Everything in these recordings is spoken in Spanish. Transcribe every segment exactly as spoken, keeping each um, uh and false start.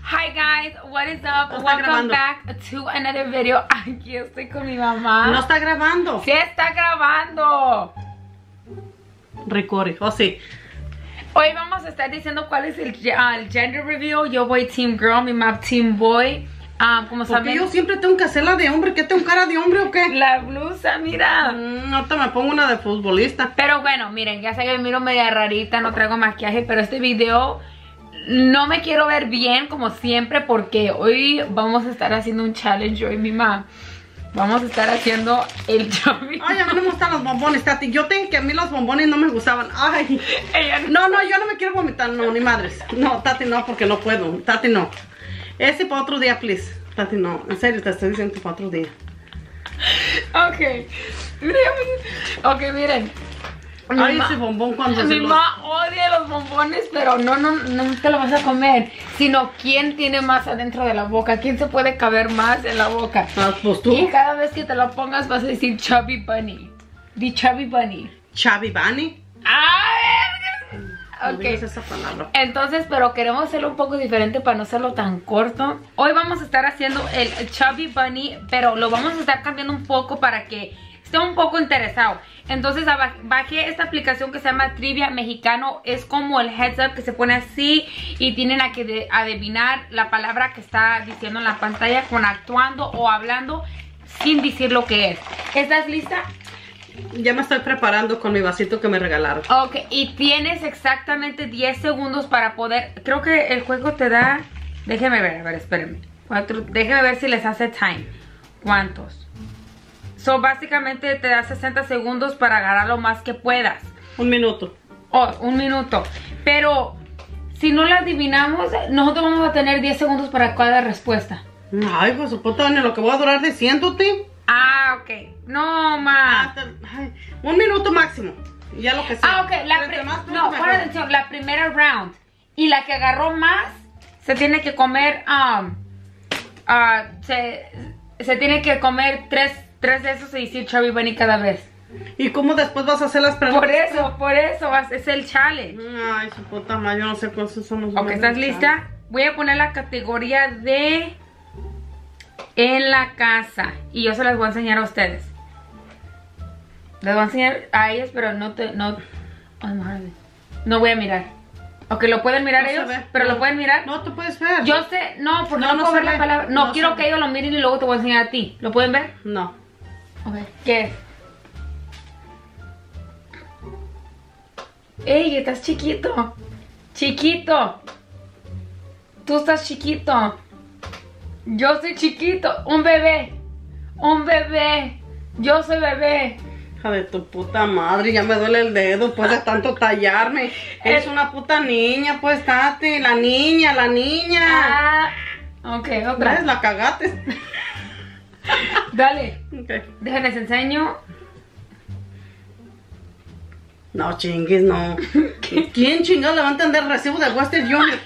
Hi guys, what is up? No está Welcome grabando. back to another video. Aquí estoy con mi mamá. No está grabando. Sí está grabando. Recorre, oh sí. Hoy vamos a estar diciendo cuál es el, uh, el gender reveal. Yo voy team girl, mi mamá team boy. Um, como Porque saben, yo siempre tengo que hacer la de hombre. ¿Qué tengo cara de hombre o qué? la blusa, mira. Mm, ahorita me pongo una de futbolista. Pero bueno, miren, ya sé que me miro media rarita, no traigo maquillaje, pero este video no me quiero ver bien como siempre porque hoy vamos a estar haciendo un challenge, yo y mi mamá. Vamos a estar haciendo el chubby. Ay, a mí no me gustan los bombones, Tati. Yo tengo que a mí los bombones no me gustaban. Ay. Ella no- No, no, yo no me quiero vomitar. No, ni madres. No, Tati, no, porque no puedo. Tati, no. Ese para otro día, please. Tati, no. En serio, te estoy diciendo que para otro día. Ok. Ok, miren. Mi Ay, ma- ese bombón cuando se Mi los... mamá odia los bombones, pero no, no, no te lo vas a comer. Sino quién tiene más adentro de la boca, quién se puede caber más en la boca. Ah, pues tú. Y cada vez que te lo pongas vas a decir Chubby Bunny. Di Chubby Bunny. Chavi Bunny. ¡Ah! No Ok. digas esa palabra. Entonces, pero queremos hacerlo un poco diferente para no hacerlo tan corto. Hoy vamos a estar haciendo el Chubby Bunny, pero lo vamos a estar cambiando un poco para que esté un poco interesado. Entonces aba- bajé esta aplicación que se llama Trivia Mexicano. Es como el heads up que se pone así y tienen a que de- adivinar la palabra que está diciendo en la pantalla con actuando o hablando sin decir lo que es. ¿Estás lista? Ya me estoy preparando con mi vasito que me regalaron. Ok, y tienes exactamente diez segundos para poder... Creo que el juego te da... Déjeme ver, a ver, espérenme. Cuatro, déjeme ver si les hace time. ¿Cuántos? So, básicamente te da sesenta segundos para agarrar lo más que puedas. Un minuto. Oh, un minuto. Pero, si no la adivinamos, nosotros vamos a tener diez segundos para cada respuesta. Ay, pues su puta, ni lo que voy a durar diciéndote. Ah, ok. No, ma. Ay, un minuto máximo. Ya lo que sea. Ah, ok. La Entre pri- más pronto, no, mejor. pon atención. La primera round. Y la que agarró más se tiene que comer. Um, ah, se, se tiene que comer tres, tres de esos y decir Chubby Bunny cada vez. ¿Y cómo después vas a hacer las preguntas? Por eso, por eso vas- es el challenge. Ay, su puta madre, yo no sé cuántos son los Ok, ¿estás lista? Voy a poner la categoría de en la casa. Y yo se las voy a enseñar a ustedes. Les voy a enseñar a ellos, pero no te. No, ay, madre. No voy a mirar. Ok, lo pueden mirar No se ellos, ve. pero No. lo pueden mirar. No, tú puedes ver. Yo sé, no, porque No, no, no puedo se ver la ve. palabra. No, No quiero se que ve. ellos lo miren y luego te voy a enseñar a ti. ¿Lo pueden ver? No. Ok. ¿Qué es? Ey, estás chiquito. Chiquito. Tú estás chiquito. Yo soy chiquito. Un bebé. Un bebé. Yo soy bebé. Hija de tu puta madre, ya me duele el dedo, pues de tanto tallarme. Es una puta niña, pues, Tati. La niña, la niña. Ah. Ok, ¿Ves? otra. La cagaste. Dale. Ok. Déjenles enseño. No chingues, no. ¿Quién chingado le va a entender el recibo de Western Union?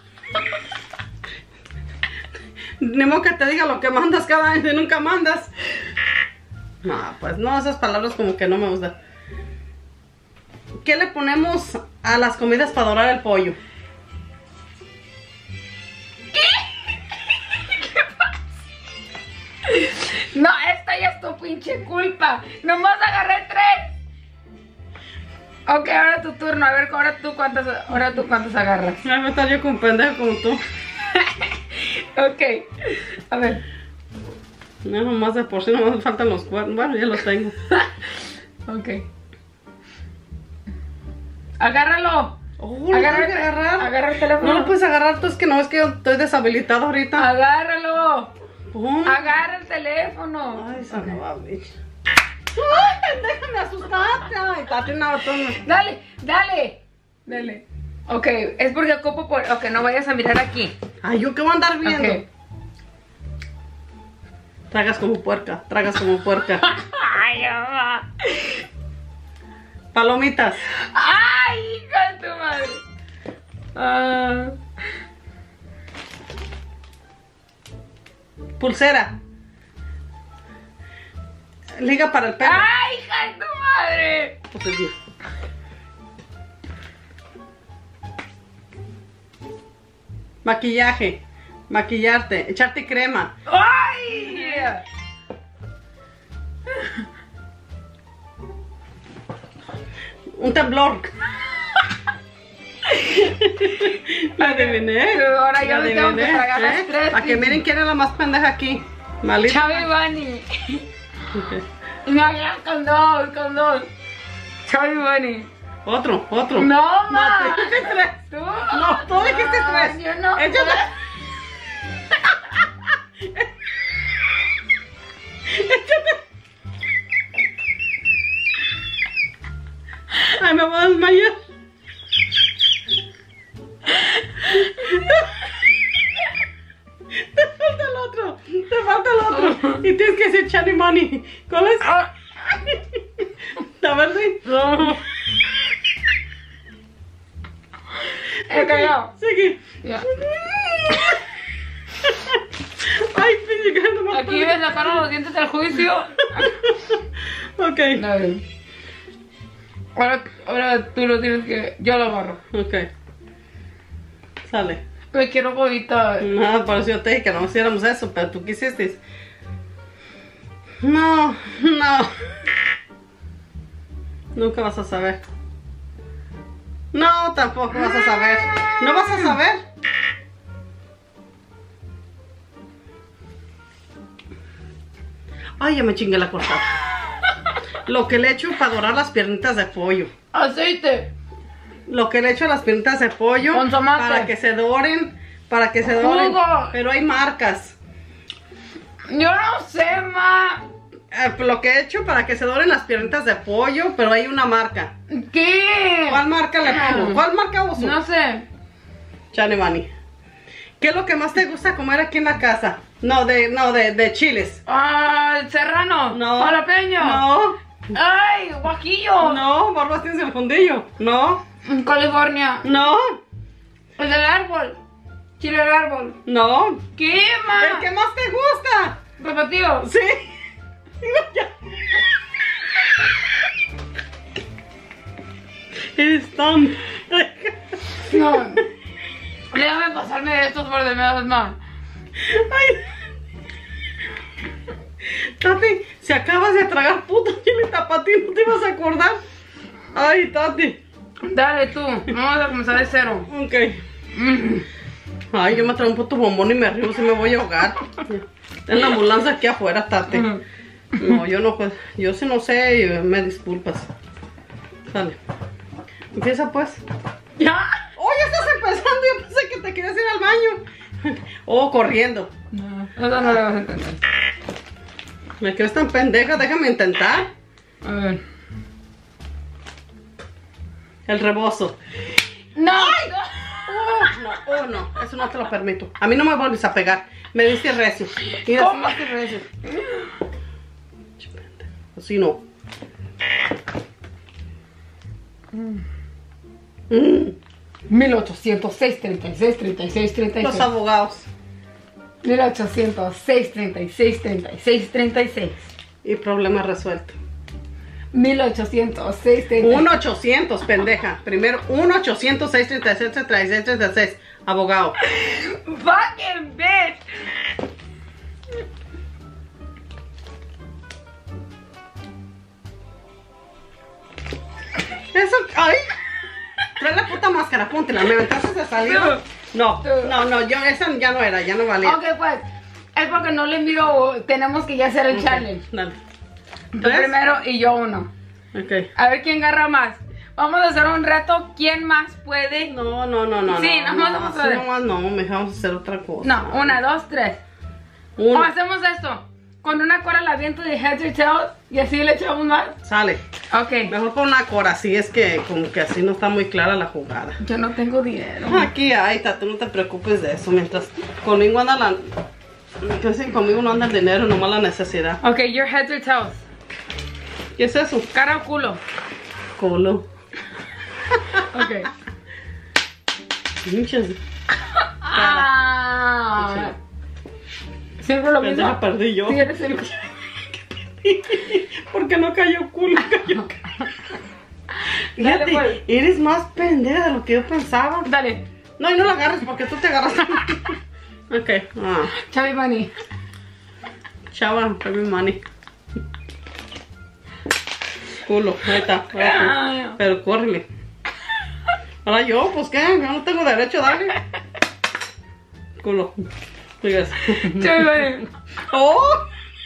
Ni modo que te diga lo que mandas cada año y nunca mandas. No, pues no, esas palabras como que no me gustan. ¿Qué le ponemos a las comidas para dorar el pollo? No, esta ya es tu pinche culpa. Nomás agarré tres. Ok, ahora tu turno. A ver, ahora tú cuántas, ahora tú cuántas agarras. Ay, me estar yo con un pendejo como tú. Ok. A ver. No, nomás de por sí, nomás me faltan los cuernos. Bueno, ya los tengo. Ok. Agárralo. Oh, ¿lo Agarra tengo que el- agarrar? agarra el teléfono. No lo puedes agarrar, tú es que no, es que yo estoy deshabilitado ahorita. Agárralo. Pum. Agarra el teléfono. Ay, esa no va, bitch. Ay, déjame asustarte. Ay, Tati, no, tú no. Dale, dale. Dale. Ok, es porque ocupo por... Ok, no vayas a mirar aquí. Ay, ¿yo qué voy a andar viendo? Ok. Tragas como puerca, tragas como puerca. Ay, mamá. Palomitas. Ay, hija de tu madre. Ah. Pulsera. Liga para el pelo. Ay, hija de tu madre. Pues es bien. Maquillaje. Maquillarte, echarte crema. ¡Ay! Un temblor. La adiviné. Ahora yo me tengo que tragar las tres. Para que miren quién es la más pendeja aquí. Malita. Chubby Bunny. Okay. No, ya, con dos, con dos. Chubby Bunny. Otro, otro. No, ma. No, tú dijiste tres. ¿Tú? No, tú dijiste No, tres. yo no. Échate. Échate. Ay, me voy a desmayar. Te falta el otro. Te falta el otro. Y tienes que decir Chani Money. ¿Cuál es? ¿Está verde? No. He callado. Sigue. Ya. Ay, pinche cara, no me Aquí me sacaron los dientes del juicio. Ok. A ver. Ahora, ahora tú lo tienes que... Yo lo agarro. Ok. Sale. Me quiero gordita. No, por eso yo te dije que no hiciéramos eso, pero tú quisiste. No, no. Nunca vas a saber. No, tampoco vas a saber. ¿No vas a saber? Ay, ya me chingué la cortada. Lo que le echo para dorar las piernitas de pollo. Aceite. Lo que le echo a las piernitas de pollo Con tomate. para que se doren, para que se doren. Jugo. Pero hay marcas. Yo no sé, ma. Eh, lo que he hecho para que se doren las piernitas de pollo, pero hay una marca. ¿Qué? ¿Cuál marca le pongo? ¿Cuál marca uso? No sé. Chani Bunny. ¿Qué es lo que más te gusta comer aquí en la casa? No, de, no, de, de chiles. Ah, serrano. No. Jalapeño. No. Ay, guajillo. No, Barbas tienes el fundillo. No. California. No. El del árbol. Chile del árbol. No. ¿Qué, ma? ¿El que más te gusta? Tapatío. Sí. Ya. Eres tan... No. Déjame pasarme de estos por de menos, ma. Ay. Tati, si acabas de tragar puto chile tapatío, ¿no te ibas a acordar? Ay, Tati. Dale tú. Vamos a comenzar de cero. Ok. Mm. Ay, yo me traigo un puto bombón y me río, si me voy a ahogar. En la ambulancia aquí afuera, Tati. Ujú. No, yo no, pues, yo sí no sé, me disculpas. Sale. Empieza pues. ¿Ya? Oh, ya estás empezando, yo pensé que te querías ir al baño. Oh, corriendo. No, eso no lo vas a entender. Me quedo tan pendeja, déjame intentar. A ver. El rebozo. No. Oh, no, oh, no, eso no te lo permito. A mí no me vuelves a pegar. Me diste recio. Mira, ¿Cómo? sí me diste recio. Así no. Mm. mil ochocientos seis, treinta y seis, treinta y seis, treinta y Los seis. abogados. mil ochocientos seis, treinta y seis, treinta y seis, treinta y seis. Y problema resuelto. mil ochocientos seis, treinta y seis. uno ochocientos, pendeja. Primero, uno ochocientos seis, treinta y seis, treinta y seis, treinta y seis. Abogado. Fucking bitch. Eso, ay. Trae la puta máscara, póntela. ¿Me aventaste de salida? No, no, no, yo, esa ya no era, ya no valía. Ok, pues. Es porque no le miro. Tenemos que ya hacer el Ok, challenge. dale. Tú ¿Tres? primero y yo uno. Ok. A ver quién agarra más. Vamos a hacer un reto. ¿Quién más puede? No, no, no, no. Sí, no, nomás no, vamos a así ver. nomás no, me dejamos hacer otra cosa. No, una, dos, tres. O Uno. hacemos esto. Con una cuerda la viento de heads or tails y así le echamos más. Sale. Ok. Mejor con una cora, así es que como que así no está muy clara la jugada. Yo no tengo dinero. Aquí hay, tú no te preocupes de eso. Mientras conmigo anda la... Que sí, conmigo no anda el dinero, nomás la necesidad. Ok, your heads or tails. ¿Qué es eso? Cara o culo. Culo. Ok. Pinches. Ah. Siempre lo Pendeja, mismo. perdí yo. Sí, eres el... Porque no cayó culo, cayó. Dale, Fíjate, pues. eres más pendeja de lo que yo pensaba. Dale. No, y no la agarres porque tú te agarras. Ok. Ah. Chubby Bunny. Chava, Chubby Bunny. Culo, ahí está. Ahora sí. Pero córrele. Ahora yo, pues qué, yo no tengo derecho a darle. Culo. Fíjate. Chubby Bunny. Oh.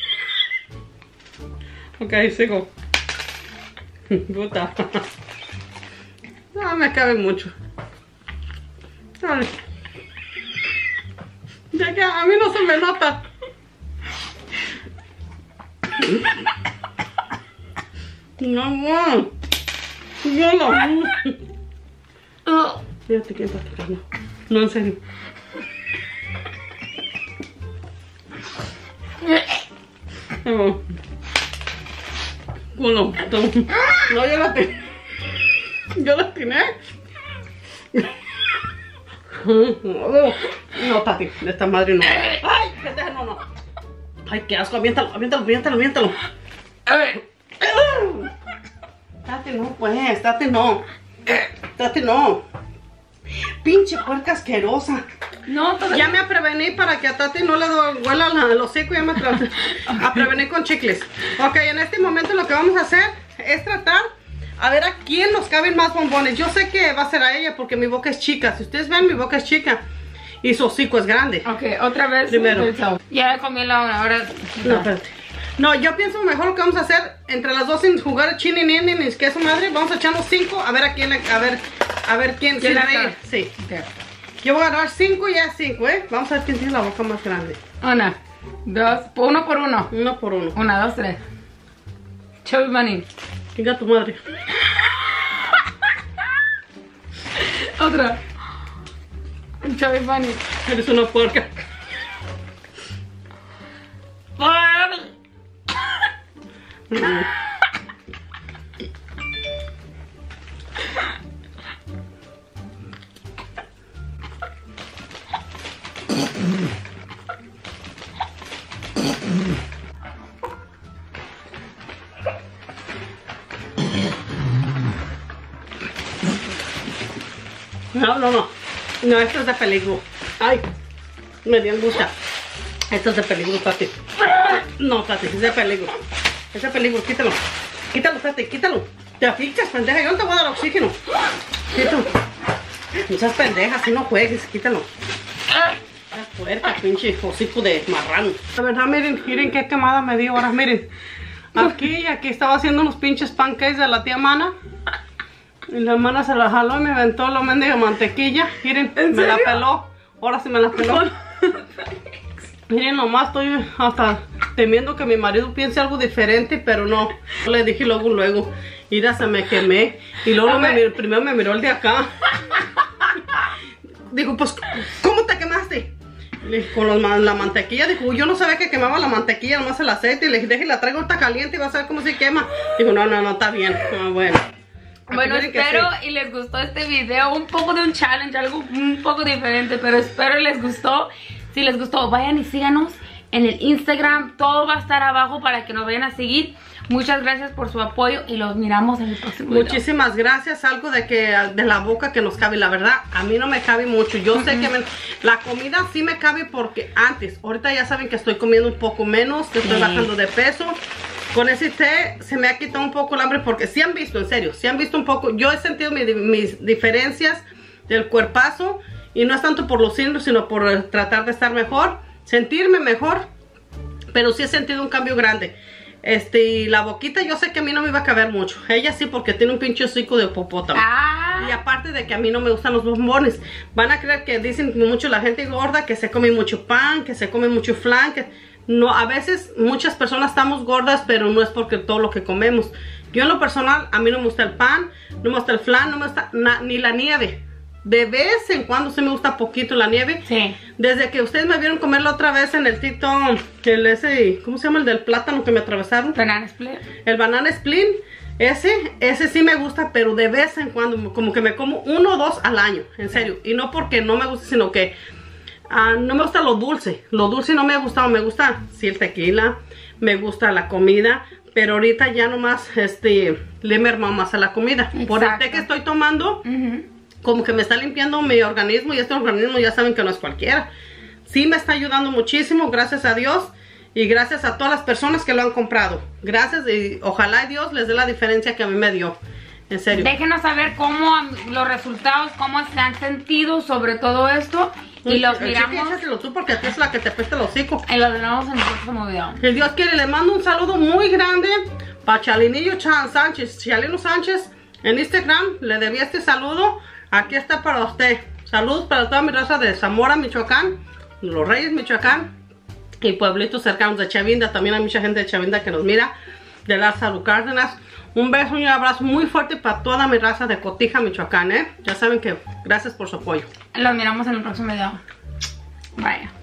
Ok, sigo. Puta. No me cabe mucho. Dale. Ya que a mí no se me nota. No, no. No, no. Oh. Fíjate que está no. No, en serio. No. Culo. No, yo la tengo. Yo la tiene. No, Tati, de esta madre no. Ay, pendeja, no, no. Ay, qué asco, aviéntalo, aviéntalo, aviéntalo, aviéntalo. Tati, no, pues, Tati, no. Tati, no. Pinche puerca asquerosa. No, todavía. Ya me prevení para que a Tati no le do, huela el hocico. Ya me pre a prevenir con chicles. Ok, en este momento lo que vamos a hacer es tratar a ver a quién nos caben más bombones. Yo sé que va a ser a ella porque mi boca es chica. Si ustedes ven, mi boca es chica y su hocico es grande. Ok, otra vez. Primero. Ya comí la hora, ahora. No, espérate. No, yo pienso mejor lo que vamos a hacer entre las dos sin jugar chini ni ni ni que su madre. Vamos a echarnos cinco a ver a quién, a ver, a ver quién. ¿Quién sin la reír. sabe? Sí. Okay. Yo voy a agarrar cinco y ya cinco, ¿eh? Vamos a ver quién tiene la boca más grande. Una, dos, uno por uno. Uno por uno. Una, dos, tres. Chubby Bunny. Venga tu madre. Otra. Chubby Bunny. Eres una puerca. Mm. No, no, no. No, esto es de peligro. Ay, me dio angustia. Esto es de peligro, Tati. No, Tati, es de peligro. Es de peligro, quítalo. Quítalo, Tati, quítalo. Te asfixias, pendeja. Yo no te voy a dar oxígeno. Quítalo. No seas pendeja, así no juegues, quítalo. La puerca, pinche hocico de marrano. La verdad, miren, miren qué quemada me dio ahora, miren. Aquí y aquí estaba haciendo unos pinches pancakes de la tía Mana. Y la hermana se la jaló y me aventó la mendiga mantequilla. Miren, me la peló. Ahora sí me la peló. Miren, nomás estoy hasta temiendo que mi marido piense algo diferente, pero no. Le dije luego, luego, mira, se me quemé. Y luego me miró, primero me miró el de acá. Dijo, pues, ¿cómo te quemaste? Le dije, con los, la mantequilla. Dijo, yo no sabía que quemaba la mantequilla, nomás el aceite. Y le dije, deje, la traigo ahorita caliente y vas a ver cómo se quema. Dijo, no, no, no, está bien. Ah, bueno. Bueno, espero sí. Y les gustó este video, un poco de un challenge, algo un poco diferente, pero espero les gustó. Si les gustó, vayan y síganos en el Instagram, todo va a estar abajo para que nos vayan a seguir. Muchas gracias por su apoyo y los miramos en el próximo video. Muchísimas gracias, algo de que de la boca que nos cabe, la verdad, a mí no me cabe mucho. Yo uh-huh. sé que me, la comida sí me cabe porque antes, ahorita ya saben que estoy comiendo un poco menos, que estoy sí. bajando de peso. Con ese té se me ha quitado un poco el hambre porque si han visto, en serio, si han visto un poco, yo he sentido mi, mis diferencias del cuerpazo y no es tanto por los signos, sino por tratar de estar mejor, sentirme mejor, pero sí he sentido un cambio grande. Este, y la boquita yo sé que a mí no me iba a caber mucho, ella sí porque tiene un pinche hocico de popótamo. Ah. Y aparte de que a mí no me gustan los bombones, van a creer que dicen mucho la gente gorda que se come mucho pan, que se come mucho flan, que... No, a veces muchas personas estamos gordas, pero no es porque todo lo que comemos. Yo en lo personal, a mí no me gusta el pan, no me gusta el flan, no me gusta ni la nieve. De vez en cuando sí me gusta poquito la nieve. Sí. Desde que ustedes me vieron comerlo otra vez en el TikTok, el ese, ¿cómo se llama? El del plátano que me atravesaron. Banana split. El banana split, ese, ese sí me gusta, pero de vez en cuando, como que me como uno o dos al año, en serio. Y no porque no me guste, sino que... Uh, no me gusta lo dulce, lo dulce no me ha gustado, me gusta sí el tequila, me gusta la comida, pero ahorita ya nomás este, le me armado más a la comida. Exacto. Por el té que estoy tomando, uh-huh. como que me está limpiando mi organismo y este organismo ya saben que no es cualquiera. sí me está ayudando muchísimo, gracias a Dios. Y gracias a todas las personas que lo han comprado. Gracias y ojalá Dios les dé la diferencia que a mí me dio. En serio. Déjenos saber cómo los resultados, cómo se han sentido sobre todo esto. Y los miramos. Échatelo tú porque a ti es la que te peste el hocico. Y los miramos en el próximo video. Si Dios quiere, le mando un saludo muy grande para Chalinillo Chan Sánchez. Chalino Sánchez en Instagram. Le debía este saludo. Aquí está para usted. Saludos para toda mi raza de Zamora, Michoacán. Los Reyes, Michoacán. Y pueblitos cercanos de Chavinda. También hay mucha gente de Chavinda que nos mira. De Lázaro Cárdenas. Un beso y un abrazo muy fuerte para toda mi raza de Cotija, Michoacán, ¿eh? Ya saben que gracias por su apoyo. Los miramos en el próximo video. Bye.